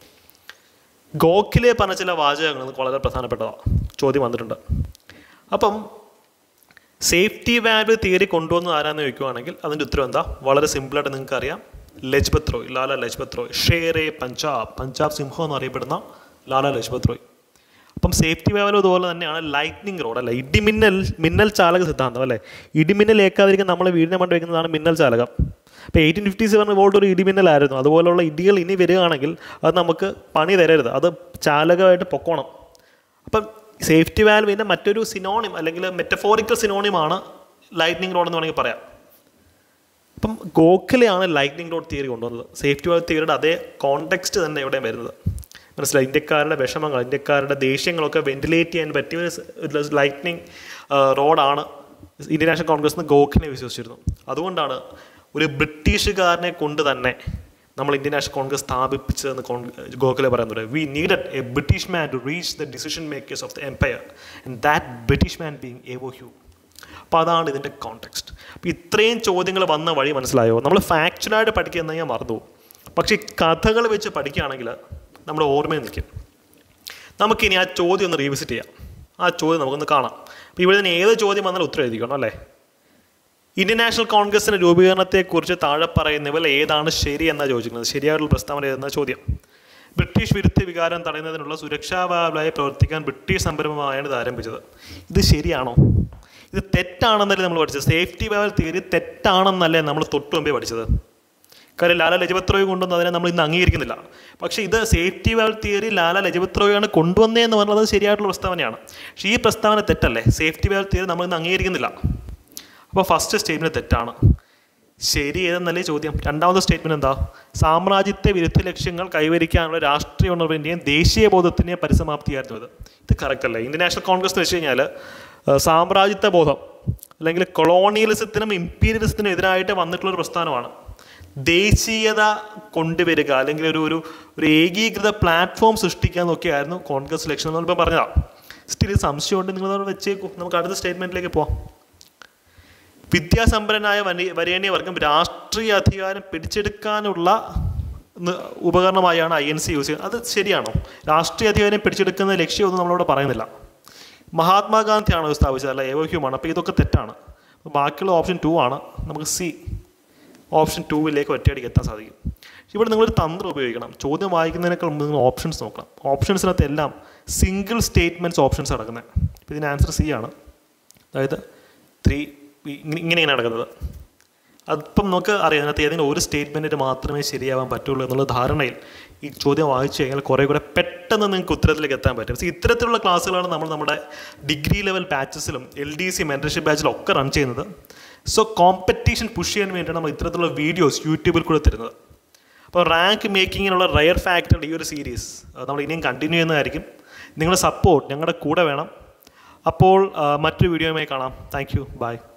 Gokhale പറഞ്ഞ ചില വാചകങ്ങൾ വളരെ പ്രധാനപ്പെട്ടതാണ്, ചോദ്യം വന്നിട്ടുണ്ട്. അപ്പം സേഫ്റ്റി വാൽവ് തിയറി കൊണ്ടുവന്നത് ആരാന്ന് ചോദിക്കുകയാണെങ്കിൽ അതിൻ്റെ ഉത്തരം എന്താ? വളരെ സിമ്പിളായിട്ട് നിങ്ങൾക്ക് അറിയാം, ലജ്പത് റോയ്, ലാല ലജ്പത് റോയ്, ഷേർ-എ പഞ്ചാബ് സിംഹം എന്നറിയപ്പെടുന്ന ലാല ലജ്പത് റോയ്. അപ്പം സേഫ്റ്റി വാൽവ് ഇതുപോലെ തന്നെയാണ് ലൈറ്റ്നിങ് റോഡ്, അല്ല മിന്നൽ ചാലക സിദ്ധാന്തം, അല്ലേ? ഇടിമിന്നൽ ഏൽക്കാതിരിക്കാൻ നമ്മൾ വീടിനെ മണ്ട് വയ്ക്കുന്നതാണ് മിന്നൽ ചാലകം. അപ്പോൾ 1857 വോൾട്ട് ഒരു ഇടിമിന്നലായിരുന്നു. അതുപോലുള്ള ഇടികൾ ഇനി വരികയാണെങ്കിൽ അത് നമുക്ക് പണി തരരുത്, അത് ചാലകമായിട്ട് പൊക്കോണം. അപ്പം സേഫ്റ്റി വാൽവിൻ്റെ മറ്റൊരു സിനോണിം അല്ലെങ്കിൽ മെറ്റഫോറിക്കൽ സിനോണിമാണ് ലൈറ്റ്നിങ് റോഡ് എന്ന് വേണമെങ്കിൽ പറയാം. അപ്പം ഗോഖലെയാണ് ലൈറ്റ്നിങ് റോഡ് തിയറി കൊണ്ടുവന്നത്. സേഫ്റ്റി വാൽവ് തിയറിയുടെ അതേ കോണ്ടെക്സ്റ്റ് തന്നെ ഇവിടെ വരുന്നത്. മനസ്സിലായി? ഇന്ത്യക്കാരുടെ വിഷമങ്ങൾ, ഇന്ത്യക്കാരുടെ ദേഷ്യങ്ങളൊക്കെ വെന്റിലേറ്റ് ചെയ്യാൻ പറ്റിയ ഒരു ലൈറ്റ്നിങ് റോഡാണ് ഇന്ത്യൻ നാഷണൽ കോൺഗ്രസ് എന്ന് ഗോഖലെ വിശ്വസിച്ചിരുന്നു. അതുകൊണ്ടാണ് ഒരു ബ്രിട്ടീഷുകാരനെ കൊണ്ട് തന്നെ നമ്മൾ ഇന്ത്യൻ നാഷണൽ കോൺഗ്രസ് സ്ഥാപിപ്പിച്ചതെന്ന് ഗോഖലെ പറയുന്നുണ്ട്. We needed a British man to reach the decision makers of the empire and that British man being A O Hume. അപ്പോൾ അതാണ് ഇതിൻ്റെ കോണ്ടെക്സ്റ്റ്. അപ്പോൾ ഇത്രയും ചോദ്യങ്ങൾ വന്ന വഴി മനസ്സിലായോ? നമ്മൾ ഫാക്ച്വലായിട്ട് പഠിക്കുന്ന ഞാൻ മറന്നു, പക്ഷേ കഥകൾ വെച്ച് പഠിക്കുകയാണെങ്കിൽ നമ്മുടെ ഓർമ്മയിൽ നിൽക്കും. നമുക്കിനി ആ ചോദ്യം ഒന്ന് റീവിസിറ്റ് ചെയ്യാം. ആ ചോദ്യം നമുക്കൊന്ന് കാണാം. അപ്പോൾ ഇവിടെ നിന്ന് ഏത് ചോദ്യം വന്നാലും ഉത്തരം എഴുതിക്കണം, അല്ലേ? ഇന്ത്യൻ നാഷണൽ കോൺഗ്രസിൻ്റെ രൂപീകരണത്തെക്കുറിച്ച് താഴെ പറയുന്നവൽ ഏതാണ് ശരി എന്നാണ് ചോദിക്കുന്നത്? ശരിയായിട്ടുള്ള പ്രസ്താവന എന്ന ചോദ്യം. ബ്രിട്ടീഷ് വിരുദ്ധ വികാരം തടയുന്നതിനുള്ള സുരക്ഷാ വാൽവായി പ്രവർത്തിക്കാൻ ബ്രിട്ടീഷ് സംരംഭമായാണ് ഇത് ആരംഭിച്ചത്. ഇത് ശരിയാണോ? ഇത് തെറ്റാണെന്നല്ലേ നമ്മൾ പഠിച്ചത്? സേഫ്റ്റി വാൽവ് തിയറി തെറ്റാണെന്നല്ലേ നമ്മൾ തൊട്ട് മുമ്പേ പഠിച്ചത്? കാര്യം ലാല ലജപത് റോയ് കൊണ്ടുവന്ന് അതിനെ നമ്മൾ ഇന്ന് അംഗീകരിക്കുന്നില്ല. പക്ഷേ ഇത് safety valve theory Lala Lajpat റോയാണ് കൊണ്ടുവന്നതെന്ന് പറഞ്ഞത് ശരിയായിട്ടുള്ള പ്രസ്താവനയാണ്. പക്ഷേ ഈ പ്രസ്താവന തെറ്റല്ലേ? സേഫ്റ്റി വാൽവ് തിയറി നമ്മൾ ഇന്ന് അംഗീകരിക്കുന്നില്ല. അപ്പോൾ ഫസ്റ്റ് സ്റ്റേറ്റ്മെൻറ്റ് തെറ്റാണ്. ശരി ഏതെന്നല്ലേ ചോദ്യം. രണ്ടാമത്തെ സ്റ്റേറ്റ്മെൻറ്റ് എന്താ? സാമ്രാജ്യത്തെ വിരുദ്ധ ലക്ഷ്യങ്ങൾ കൈവരിക്കാനുള്ള രാഷ്ട്രീയ ഉണർവിൻ്റെയും ദേശീയ ബോധത്തിൻ്റെയും പരിസമാപ്തിയായിരുന്നു ഇത്. ഇത് കറക്റ്റ് അല്ലേ? ഇന്ത്യൻ നാഷണൽ കോൺഗ്രസ് എന്ന് വെച്ച് കഴിഞ്ഞാൽ സാമ്രാജ്യത്വ ബോധം അല്ലെങ്കിൽ കൊളോണിയലിസത്തിനും ഇമ്പീരിയലിസത്തിനും എതിരായിട്ട് വന്നിട്ടുള്ളൊരു പ്രസ്ഥാനമാണ്. ദേശീയത കൊണ്ടുവരിക അല്ലെങ്കിൽ ഒരു ഏകീകൃത പ്ലാറ്റ്ഫോം സൃഷ്ടിക്കാൻ നോക്കിയായിരുന്നു കോൺഗ്രസ് ലക്ഷ്യം എന്ന് ഇപ്പം പറഞ്ഞതാണ്. സ്റ്റിൽ സംശയമുണ്ട്, നിങ്ങളത് വെച്ചേക്കും. നമുക്ക് അടുത്ത സ്റ്റേറ്റ്മെൻറ്റിലേക്ക് പോവാം. വിദ്യാസമ്പന്നനായ വരേണ്യവർഗം രാഷ്ട്രീയ അധികാരം പിടിച്ചെടുക്കാനുള്ള ഉപകരണമായാണ് INC യൂസ് ചെയ്യുന്നത്. അത് ശരിയാണോ? രാഷ്ട്രീയ അധികാരം പിടിച്ചെടുക്കുന്ന ലക്ഷ്യമൊന്നും നമ്മളവിടെ പറയുന്നില്ല. മഹാത്മാഗാന്ധിയാണോ ഇത് സ്ഥാപിച്ചത്? അല്ല, ഏവോഹ്യമാണ്. അപ്പോൾ ഇതൊക്കെ തെറ്റാണ്. ബാക്കിയുള്ള ഓപ്ഷൻ 2 ആണ്. നമുക്ക് സി ഓപ്ഷൻ 2 ഒറ്റയടിക്ക് എത്താൻ സാധിക്കും. ഇവിടെ നിങ്ങളൊരു തന്ത്രം ഉപയോഗിക്കണം. ചോദ്യം വായിക്കുന്നതിനേക്കാൾ മുമ്പ് നിങ്ങൾ ഓപ്ഷൻസ് നോക്കണം. ഓപ്ഷൻസിനകത്ത് എല്ലാം സിംഗിൾ സ്റ്റേറ്റ്മെൻറ്റ്സ് ഓപ്ഷൻസ് നടക്കുന്നത്. അപ്പോൾ ഇതിന് ആൻസർ സി ആണ്. അതായത് 3 ഇങ്ങനെയാണ് നടക്കുന്നത്. അതിപ്പം നമുക്ക് അറിയാം, അതിനകത്ത് ഏതെങ്കിലും ഒരു സ്റ്റേറ്റ്മെൻറ്റിന് മാത്രമേ ശരിയാവാൻ പറ്റുള്ളൂ എന്നുള്ള ധാരണയിൽ ഈ ചോദ്യം വായിച്ചു കഴിഞ്ഞാൽ കുറേ കൂടെ പെട്ടെന്ന് നിങ്ങൾക്ക് ഉത്തരത്തിലേക്ക് എത്താൻ പറ്റും. പക്ഷേ ഇത്തരത്തിലുള്ള ക്ലാസ്സുകളാണ് നമ്മൾ നമ്മുടെ ഡിഗ്രി ലെവൽ ബാച്ചസിലും LDC മെൻറ്റർഷിപ്പ് ബാച്ചിലും ഒക്കെ റൺ ചെയ്യുന്നത്. സോ കോമ്പറ്റീഷൻ പുഷ് ചെയ്യാൻ വേണ്ടിയാണ് നമ്മൾ ഇത്തരത്തിലുള്ള വീഡിയോസ് യൂട്യൂബിൽ കൂടെ തരുന്നത്. അപ്പോൾ റാങ്ക് മേക്കിങ്ങിനുള്ള റയർ ഫാക്ടർ ഈ ഒരു സീരീസ് നമ്മൾ ഇനിയും കണ്ടിന്യൂ ചെയ്യുന്നതായിരിക്കും. നിങ്ങളുടെ സപ്പോർട്ട് ഞങ്ങളുടെ കൂടെ വേണം. അപ്പോൾ മറ്റൊരു വീഡിയോയുമായി കാണാം. Thank you. ബൈ.